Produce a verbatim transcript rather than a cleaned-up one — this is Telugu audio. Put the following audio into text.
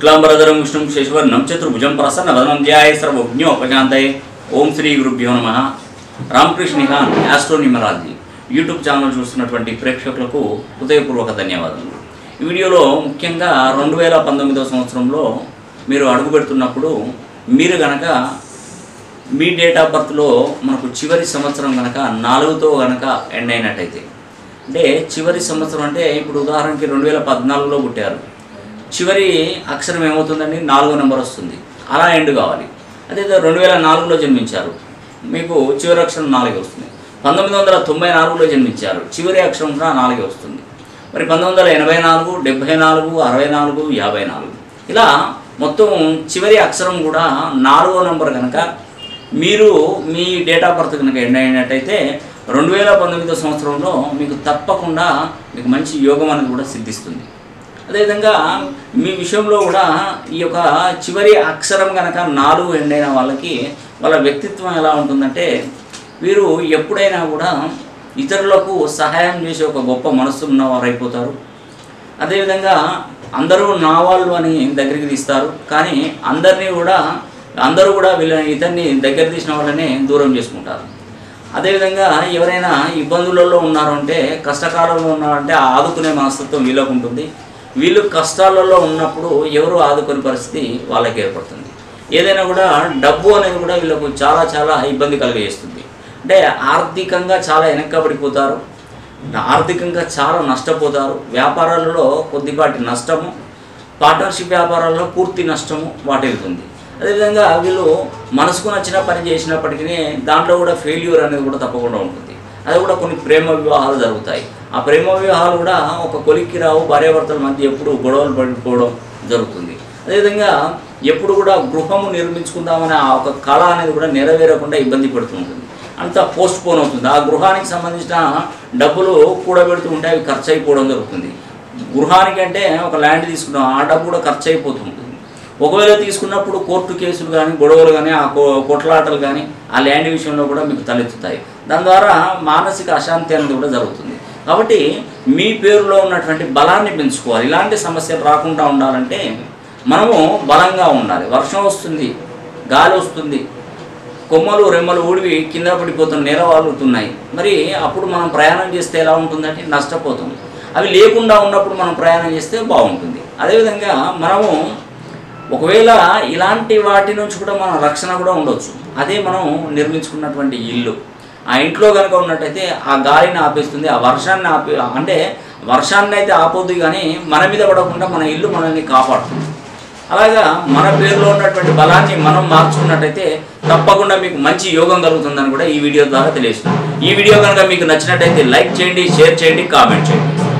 शुक्लांबरधरं विष्णुं शशिवर्णं चतुर्भुजं प्रसन्नवदनं ध्याये सर्वज्ञोपशान्तये। ओम श्री गुरुभ्यो नमः। Ramakrishna Nihan astro numerology YouTube channel చూస్తున్నటువంటి ప్రేక్షకులకు హృదయపూర్వక ధన్యవాదాలు। ఈ వీడియోలో ముఖ్యంగా రెండు వేల పంతొమ్మిది సంవత్సరంలో మీరు అడుగుపెడుతున్నప్పుడు మీరు గనక మీ డేట్ ఆఫ్ బర్త్ లో మనకు చివరి సంవత్సరం గనక నాలుగుతో గనక ఎండ్ అయినట్టయితే, అంటే చివరి సంవత్సరం అంటే ఇప్పుడు ఉదాహరణకి రెండు వేల పద్నాలుగులో పుట్టారు, చివరి అక్షరం ఏమవుతుందండి నాలుగో నెంబర్ వస్తుంది, అలా ఎండ్ కావాలి। అదే రెండు వేల నాలుగులో జన్మించారు, మీకు చివరి అక్షరం నాలుగే వస్తుంది। పంతొమ్మిది వందల తొంభై నాలుగులో జన్మించారు, చివరి అక్షరం కూడా నాలుగే వస్తుంది। మరి పంతొమ్మిది వందల ఎనభై నాలుగు డెబ్భై నాలుగు అరవై నాలుగు యాభై నాలుగు ఇలా మొత్తం చివరి అక్షరం కూడా నాలుగో నెంబర్ కనుక మీరు మీ డేట్ ఆఫ్ బర్త్ కనుక ఎండ్ అయినట్టయితే రెండు వేల పంతొమ్మిదో సంవత్సరంలో మీకు తప్పకుండా మీకు మంచి యోగం అనేది కూడా సిద్ధిస్తుంది। అదేవిధంగా మీ విషయంలో కూడా ఈ యొక్క చివరి అక్షరం కనుక నాలుగు ఎండ్ అయిన వాళ్ళకి వాళ్ళ వ్యక్తిత్వం ఎలా ఉంటుందంటే, వీరు ఎప్పుడైనా కూడా ఇతరులకు సహాయం చేసే ఒక గొప్ప మనస్సు ఉన్నవారు అయిపోతారు। అదేవిధంగా అందరూ నా వాళ్ళు అని దగ్గరికి తీస్తారు, కానీ అందరినీ కూడా అందరూ కూడా వీళ్ళని ఇతన్ని దగ్గర తీసిన వాళ్ళని దూరం చేసుకుంటారు। అదేవిధంగా ఎవరైనా ఇబ్బందులలో ఉన్నారంటే, కష్టకాలంలో ఉన్నారంటే ఆదుకునే మనస్తత్వం వీళ్ళకు ఉంటుంది। వీళ్ళు కష్టాలలో ఉన్నప్పుడు ఎవరు ఆదుకునే పరిస్థితి వాళ్ళకి ఏర్పడుతుంది। ఏదైనా కూడా డబ్బు అనేది కూడా వీళ్ళకు చాలా చాలా ఇబ్బంది కలిగజేస్తుంది। అంటే ఆర్థికంగా చాలా వెనక్కబడిపోతారు, ఆర్థికంగా చాలా నష్టపోతారు, వ్యాపారాలలో కొద్దిపాటి నష్టము, పార్ట్నర్షిప్ వ్యాపారాల్లో పూర్తి నష్టము వాటిల్లుతుంది। అదేవిధంగా వీళ్ళు మనసుకు నచ్చిన పని చేసినప్పటికీ దాంట్లో కూడా ఫెయిల్యూర్ అనేది కూడా తప్పకుండా ఉంటుంది। అది కూడా కొన్ని ప్రేమ వివాహాలు జరుగుతాయి, ఆ ప్రేమ వివాహాలు కూడా ఒక కొలిక్కి రావు, భార్యాభర్తల మధ్య ఎప్పుడు గొడవలు పడిపోవడం జరుగుతుంది। అదేవిధంగా ఎప్పుడు కూడా గృహము నిర్మించుకుందామనే ఆ ఒక కళ అనేది కూడా నెరవేరకుండా ఇబ్బంది పడుతూ ఉంటుంది, అంతా పోస్ట్ పోన్ అవుతుంది। ఆ గృహానికి సంబంధించిన డబ్బులు కూడబెడుతూ ఉంటే అవి ఖర్చు అయిపోవడం జరుగుతుంది। గృహానికి అంటే ఒక ల్యాండ్ తీసుకున్నాం, ఆ డబ్బు కూడా ఖర్చు అయిపోతుంది। ఒకవేళ తీసుకున్నప్పుడు కోర్టు కేసులు కానీ గొడవలు కానీ ఆ కొట్లాటలు కానీ ఆ ల్యాండ్ విషయంలో కూడా మీకు తలెత్తుతాయి, దాని ద్వారా మానసిక అశాంతి అనేది కూడా జరుగుతుంది। కాబట్టి మీ పేరులో ఉన్నటువంటి బలాన్ని పెంచుకోవాలి। ఇలాంటి సమస్యలు రాకుండా ఉండాలంటే మనము బలంగా ఉండాలి। వర్షం వస్తుంది, గాలి వస్తుంది, కొమ్మలు రెమ్మలు ఊడివి కింద పడిపోతున్న నేల వాలుతున్నాయి, మరి అప్పుడు మనం ప్రయాణం చేస్తే ఎలా ఉంటుందంటే నష్టపోతుంది। అవి లేకుండా ఉన్నప్పుడు మనం ప్రయాణం చేస్తే బాగుంటుంది। అదేవిధంగా మనము ఒకవేళ ఇలాంటి వాటి నుంచి కూడా మన రక్షణ కూడా ఉండొచ్చు। అదే మనం నిర్మించుకున్నటువంటి ఇల్లు, ఆ ఇంట్లో కనుక ఉన్నట్టయితే ఆ గాలిని ఆపేస్తుంది, ఆ వర్షాన్ని ఆపే అంటే వర్షాన్ని అయితే ఆపోద్ది కానీ మన మీద పడకుండా మన ఇల్లు మనల్ని కాపాడుతుంది। అలాగా మన పేరులో ఉన్నటువంటి బలాన్ని మనం మార్చుకున్నట్టయితే తప్పకుండా మీకు మంచి యోగం కలుగుతుందని కూడా ఈ వీడియో ద్వారా తెలియజేస్తున్నాను। ఈ వీడియో కనుక మీకు నచ్చినట్టయితే లైక్ చేయండి, షేర్ చేయండి, కామెంట్ చేయండి।